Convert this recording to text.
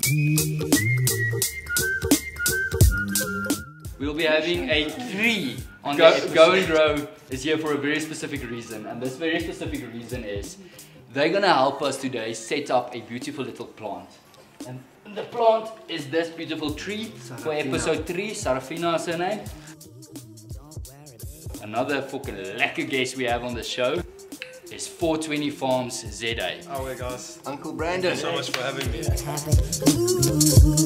We'll be having a tree on Go and Grow is here for a very specific reason, and this very specific reason is they're gonna help us today set up a beautiful little plant. And the plant is this beautiful tree for episode 3, Sarafina is her name. Another fucking lekker guest we have on the show is 420 Farms ZA. Oh, hey guys. Uncle Brandon. Thank you so much for having me.